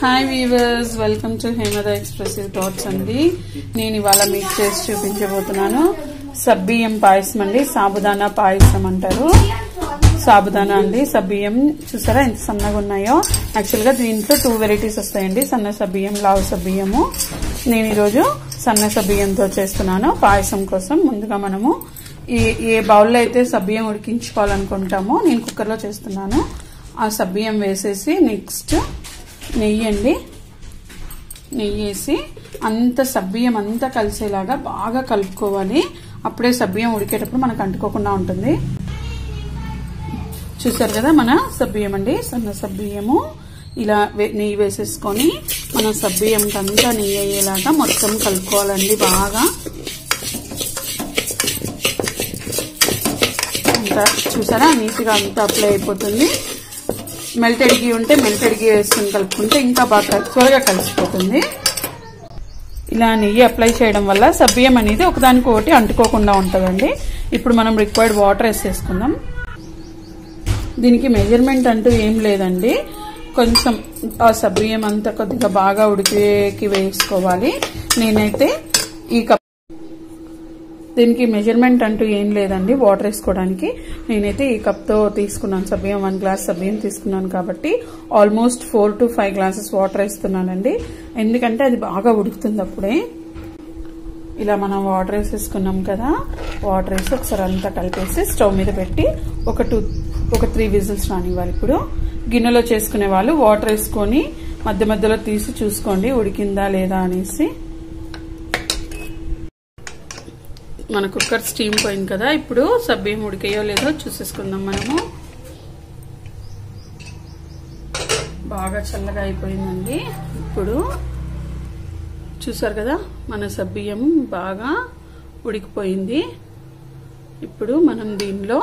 Hi viewers, welcome to Hemada expressive thoughts అండి. నేను ఇవాళ మీకు చేసి చూపించబోతున్నాను సబ్బియ్యం పాయసం అండి. సాబుదానా పాయసం అంటారు. సాబుదానా అండి, సబ్బియ్యం చూసారా ఎంత సన్నగా ఉన్నాయో. యాక్చువల్ గా దీంట్లో 2 వెరైటీస్ వస్తాయండి, సన్న సబ్బియ్యం, లావు సబ్బియ్యము. నేను ఈరోజు సన్న సబ్బియ్యంతో చేస్తున్నాను పాయసం కోసం. ముందుగా మనము ఏ బౌల్లో అయితే సబ్బియ్యం ఉడికించుకోవాలనుకుంటామో నేను కుక్కర్లో చేస్తున్నాను. ఆ సబ్బియ్యం వేసేసి నెక్స్ట్ నెయ్యి అండి, నెయ్యి వేసి అంత సబ్బియ్యం అంతా కలిసేలాగా బాగా కలుపుకోవాలి. అప్పుడే సబ్బియ్యం ఉడికేటప్పుడు మనకు అంటుకోకుండా ఉంటుంది. చూసారు కదా మన సబ్బియ్యం అండి, సన్న సబ్బియ్యము. ఇలా నెయ్యి వేసేసుకొని మన సబ్బియ్యంకి అంతా నెయ్యి అయ్యేలాగా మొత్తం కలుపుకోవాలండి. బాగా అంతా చూసారా నీట్గా అంతా అప్లై అయిపోతుంది. మెల్టెడ్ గీ ఉంటే మెల్టెడ్ గీ వేసుకుని కలుపుకుంటే ఇంకా బాగా త్వరగా కలిసిపోతుంది. ఇలా నెయ్యి అప్లై చేయడం వల్ల సబ్బియ్యం అనేది ఒకదానికి ఒకటి అంటుకోకుండా ఉంటుందండి. ఇప్పుడు మనం రిక్వైర్డ్ వాటర్ వేసేసుకుందాం. దీనికి మెజర్మెంట్ అంటూ ఏం లేదండి, కొంచెం ఆ సబ్బియ్యం అంతా కొద్దిగా బాగా ఉడికేకి వేసుకోవాలి. నేనైతే ఈ కప్ దీనికి మెజర్మెంట్ అంటూ ఏం లేదండి వాటర్ వేసుకోవడానికి. నేనైతే ఈ కప్తో తీసుకున్నాను సబ్బియ్యం, 1 గ్లాస్ సబ్బియ్యం తీసుకున్నాను కాబట్టి ఆల్మోస్ట్ 4 to 5 గ్లాసెస్ వాటర్ వేస్తున్నానండి. ఎందుకంటే అది బాగా ఉడుకుతుంది అప్పుడే. ఇలా మనం వాటర్ వేసేసుకున్నాం కదా, వాటర్ వేసి ఒకసారి అంతా కలిపేసి స్టవ్ మీద పెట్టి ఒక 3 విజిల్స్ రానివ్వాలి. ఇప్పుడు గిన్నెలో చేసుకునే వాళ్ళు వాటర్ వేసుకొని మధ్య మధ్యలో తీసి చూసుకోండి ఉడికిందా లేదా అనేసి. మన కుక్కర్ స్టీమ్ పోయింది కదా, ఇప్పుడు సబ్బియ్యం ఉడికేయో లేదో చూసేసుకుందాం. మనము బాగా చల్లగా అయిపోయిందండి. ఇప్పుడు చూసారు కదా మన సబ్బియ్యం బాగా ఉడికిపోయింది. ఇప్పుడు మనం దీనిలో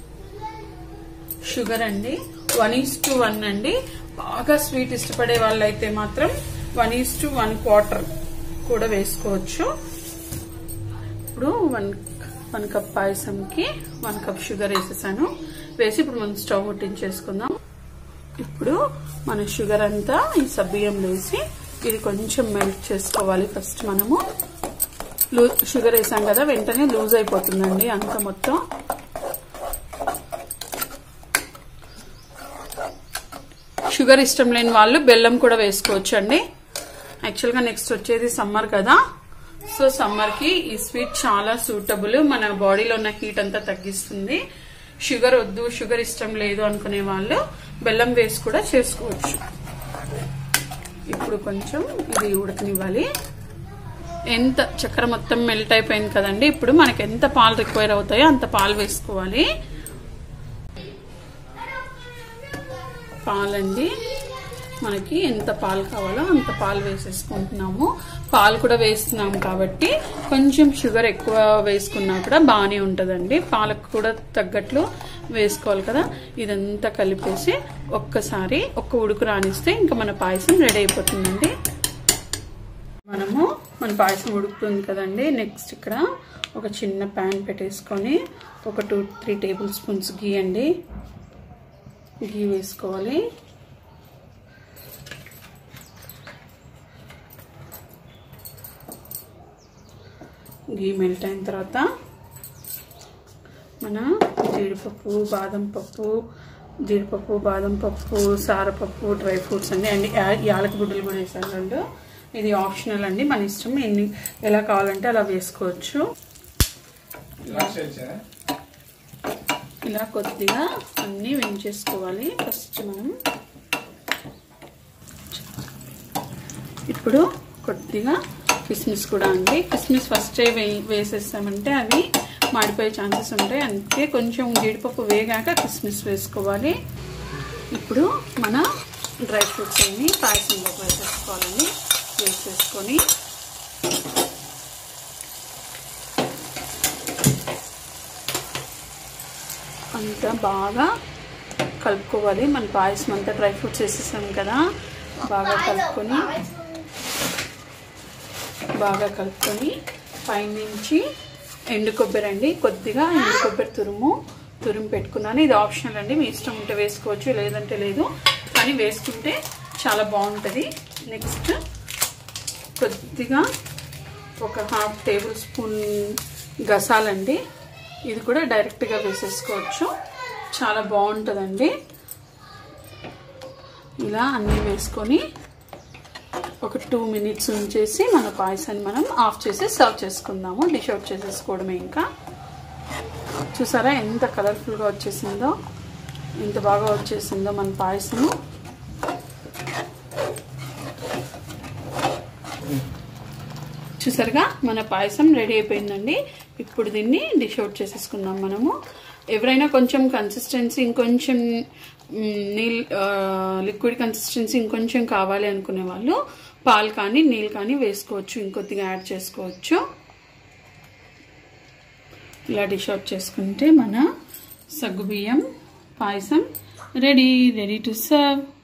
షుగర్ అండి 1:1 అండి. బాగా స్వీట్ ఇష్టపడే వాళ్ళైతే మాత్రం 1:1/4 కూడా వేసుకోవచ్చు. ఇప్పుడు 1 కప్ పాయసంకి 1 కప్ షుగర్ వేసేసాను. వేసి ఇప్పుడు మనం స్టవ్ ముట్టించేసుకుందాం. ఇప్పుడు మన షుగర్ అంతా ఈ సబ్బియ్యం వేసి ఇది కొంచెం మెల్ట్ చేసుకోవాలి. ఫస్ట్ మనము షుగర్ వేసాం కదా, వెంటనే లూజ్ అయిపోతుందండి అంత మొత్తం. షుగర్ ఇష్టం లేని వాళ్ళు బెల్లం కూడా వేసుకోవచ్చు అండి. యాక్చువల్గా నెక్స్ట్ వచ్చేది సమ్మర్ కదా, సో సమ్మర్ కి ఈ స్వీట్ చాలా సూటబుల్. మన బాడీలో ఉన్న హీట్ అంతా తగ్గిస్తుంది. షుగర్ వద్దు, షుగర్ ఇష్టం లేదు అనుకునే వాళ్ళు బెల్లం వేసి కూడా చేసుకోవచ్చు. ఇప్పుడు కొంచెం ఇది ఉడకనివ్వాలి. ఎంత చక్కెర మొత్తం మెల్ట్ అయిపోయింది కదండి. ఇప్పుడు మనకి ఎంత పాలు రిక్వైర్ అవుతాయో అంత పాలు వేసుకోవాలి. పాలండి, మనకి ఎంత పాలు కావాలో అంత పాలు వేసేసుకుంటున్నాము. పాలు కూడా వేస్తున్నాము కాబట్టి కొంచెం షుగర్ ఎక్కువ వేసుకున్నా కూడా బాగానే ఉంటుందండి. పాలకు కూడా తగ్గట్లు వేసుకోవాలి కదా. ఇదంతా కలిపేసి ఒక్కసారి ఒక్క ఉడుకు రానిస్తే ఇంకా మన పాయసం రెడీ అయిపోతుందండి. మన పాయసం ఉడుకుతుంది కదండి. నెక్స్ట్ ఇక్కడ ఒక చిన్న ప్యాన్ పెట్టేసుకొని ఒక 2-3 టేబుల్ స్పూన్స్ గీ అండి, గీ వేసుకోవాలి. గీ మెల్ట్ అయిన తర్వాత మన జీడిపప్పు, బాదం పప్పు, సారపప్పు, డ్రై ఫ్రూట్స్ అండి యాలక గుడ్డలు కూడా వేసాను. ఇది ఆప్షనల్ అండి, మన ఇష్టం. ఎలా కావాలంటే అలా వేసుకోవచ్చు. ఇలా కొద్దిగా అన్నీ వేయించేసుకోవాలి ఫస్ట్ మనం. ఇప్పుడు కొద్దిగా కిస్మిస్ కూడా అండి. కిస్మిస్ ఫస్ట్ వేసేస్తామంటే అవి మాడిపోయే ఛాన్సెస్ ఉంటాయి. అందుకే కొంచెం జీడిపప్పు వేగాక కిస్మిస్ వేసుకోవాలి. ఇప్పుడు మన డ్రై ఫ్రూట్స్ అన్ని పాయసంలో వేసేసుకోవాలండి. వేసేసుకొని అంతా బాగా కలుపుకోవాలి. మన పాయసం అంతా డ్రై ఫ్రూట్స్ వేసేసాం కదా, బాగా కలుపుకొని పైనుంచి ఎండు కొబ్బరి అండి, కొద్దిగా ఎండు కొబ్బరి తురుము పెట్టుకున్నాను. ఇది ఆప్షనల్ అండి, మీ ఇష్టం ఉంటే వేసుకోవచ్చు, లేదంటే లేదు. కానీ వేసుకుంటే చాలా బాగుంటుంది. నెక్స్ట్ కొద్దిగా ఒక 1/2 టేబుల్ స్పూన్ గసాలండి. ఇది కూడా డైరెక్ట్గా వేసేసుకోవచ్చు, చాలా బాగుంటుందండి. ఇలా అన్నీ వేసుకొని ఒక 2 మినిట్స్ ఉంచేసి మన పాయసాన్ని మనం ఆఫ్ చేసి సర్వ్ చేసుకుందాము. డిష్ అవుట్ చేసేసుకోవడమే. ఇంకా చూసారా ఎంత కలర్ఫుల్గా వచ్చేసిందో, ఎంత బాగా వచ్చేసిందో మన పాయసము. చూసారుగా మన పాయసం రెడీ అయిపోయిందండి. ఇప్పుడు దీన్ని డిష్ అవుట్ చేసేసుకుందాం మనము. ఎవరైనా కొంచెం కన్సిస్టెన్సీ ఇంకొంచెం లిక్విడ్ కన్సిస్టెన్సీ ఇంకొంచెం కావాలి అనుకునే వాళ్ళు పాలు కానీ నీళ్ళు కానీ వేసుకోవచ్చు, ఇంకొద్దిగా యాడ్ చేసుకోవచ్చు. ఇలా డిష్ అవుట్ చేసుకుంటే మన సగ్గుబియ్యం పాయసం రెడీ టు సర్వ్.